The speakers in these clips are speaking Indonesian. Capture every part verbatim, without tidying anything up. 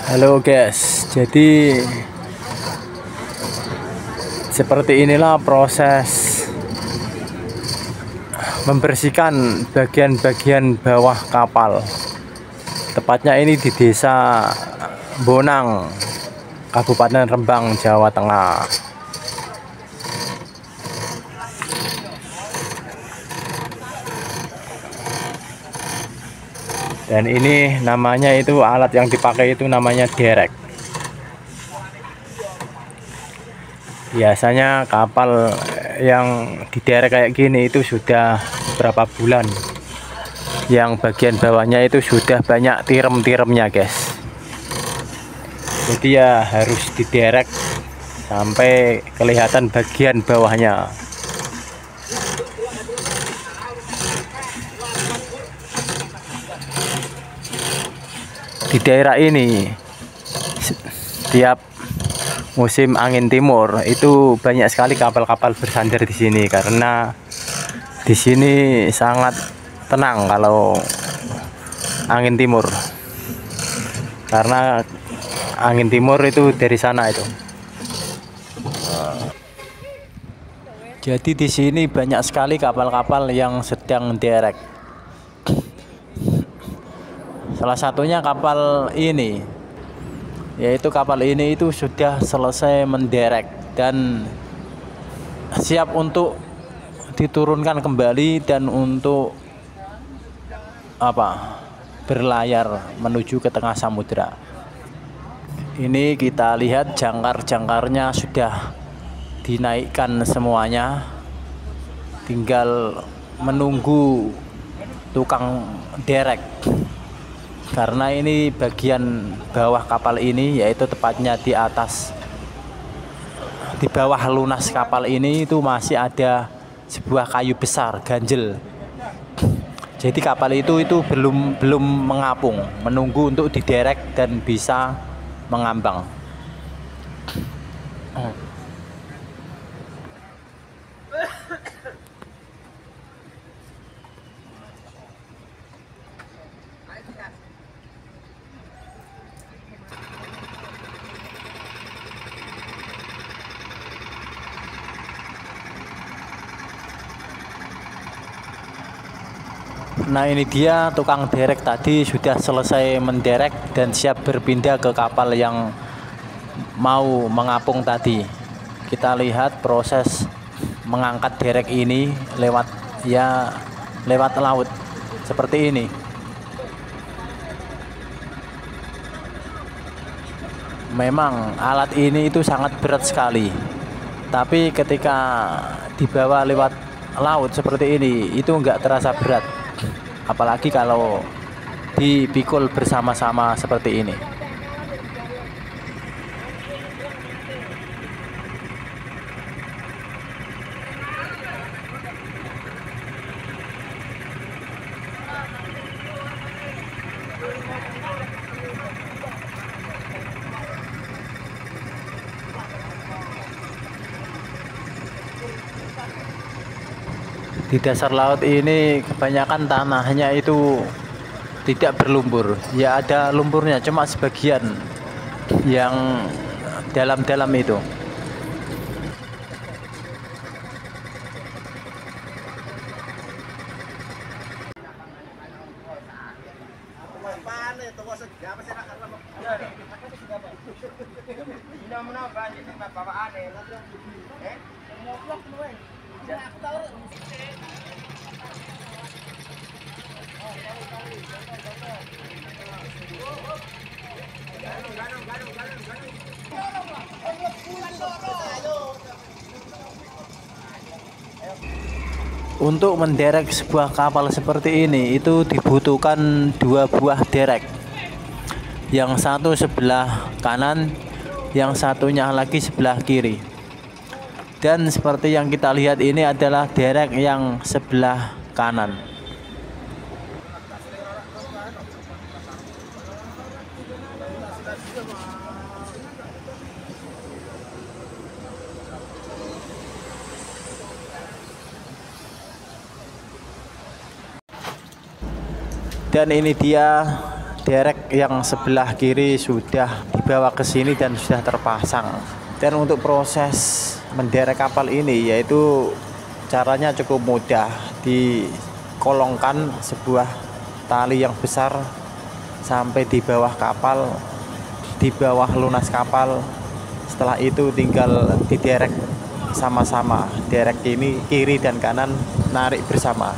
Halo guys, jadi seperti inilah proses membersihkan bagian-bagian bawah kapal. Tepatnya ini di Desa Bonang, Kabupaten Rembang, Jawa Tengah. Dan ini namanya itu alat yang dipakai itu namanya derek. Biasanya kapal yang diderek kayak gini itu sudah berapa bulan. Yang bagian bawahnya itu sudah banyak tirem-tiremnya guys. Jadi ya harus diderek sampai kelihatan bagian bawahnya. Di daerah ini setiap musim angin timur itu banyak sekali kapal-kapal bersandar di sini karena di sini sangat tenang kalau angin timur, karena angin timur itu dari sana itu. Jadi di sini banyak sekali kapal-kapal yang sedang derek. Salah satunya kapal ini, yaitu kapal ini itu sudah selesai menderek dan siap untuk diturunkan kembali dan untuk apa berlayar menuju ke tengah samudera. Ini kita lihat jangkar-jangkarnya sudah dinaikkan semuanya, tinggal menunggu tukang derek. Karena ini bagian bawah kapal ini, yaitu tepatnya di atas, di bawah lunas kapal ini itu masih ada sebuah kayu besar ganjel. Jadi kapal itu itu belum belum mengapung, menunggu untuk diderek dan bisa mengambang. Nah, ini dia tukang derek tadi sudah selesai menderek dan siap berpindah ke kapal yang mau mengapung tadi. Kita lihat proses mengangkat derek ini lewat ya lewat laut seperti ini. Memang alat ini itu sangat berat sekali. Tapi ketika dibawa lewat laut seperti ini itu enggak terasa berat. Apalagi kalau dipikul bersama-sama seperti ini. Di dasar laut ini kebanyakan tanahnya itu tidak berlumpur, ya ada lumpurnya cuma sebagian yang dalam-dalam itu. Untuk menderek sebuah kapal seperti ini itu dibutuhkan dua buah derek. Yang satu sebelah kanan, yang satunya lagi sebelah kiri. Dan seperti yang kita lihat ini adalah derek yang sebelah kanan. Dan ini dia derek yang sebelah kiri sudah dibawa ke sini dan sudah terpasang. Dan untuk proses menderek kapal ini yaitu caranya cukup mudah. Dikolongkan sebuah tali yang besar sampai di bawah kapal, di bawah lunas kapal. Setelah itu tinggal diderek sama-sama, derek ini kiri dan kanan narik bersama.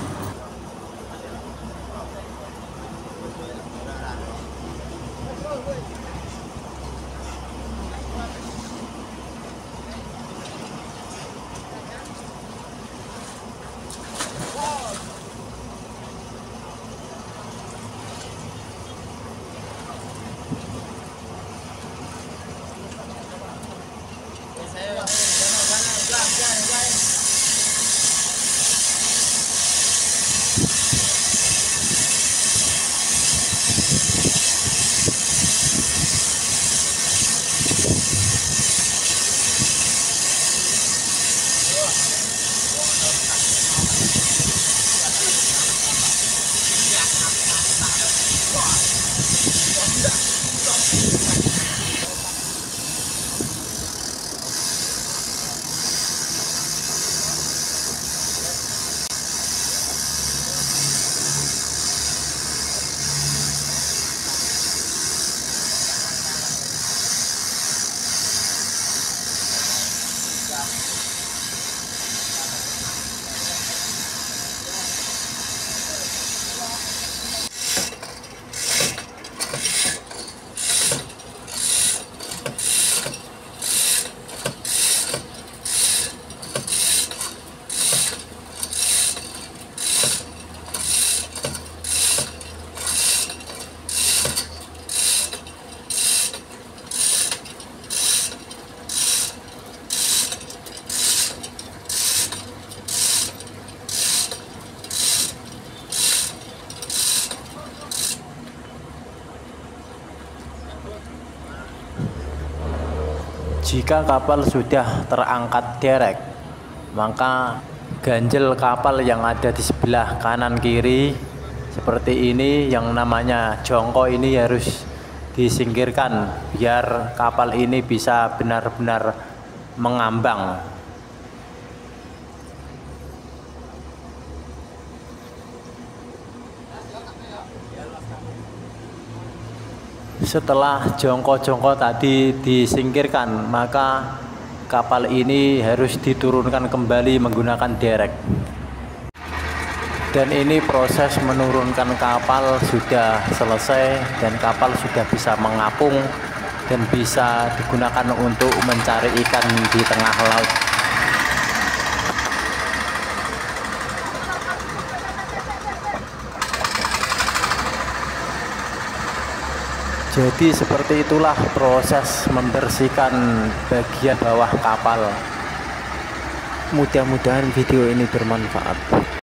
Jika kapal sudah terangkat derek, maka ganjel kapal yang ada di sebelah kanan kiri seperti ini yang namanya jongkok ini harus disingkirkan biar kapal ini bisa benar-benar mengambang. Setelah jongkok-jongkok tadi disingkirkan, maka kapal ini harus diturunkan kembali menggunakan derek. Dan ini proses menurunkan kapal sudah selesai dan kapal sudah bisa mengapung dan bisa digunakan untuk mencari ikan di tengah laut. Jadi seperti itulah proses membersihkan bagian bawah kapal. Mudah-mudahan video ini bermanfaat.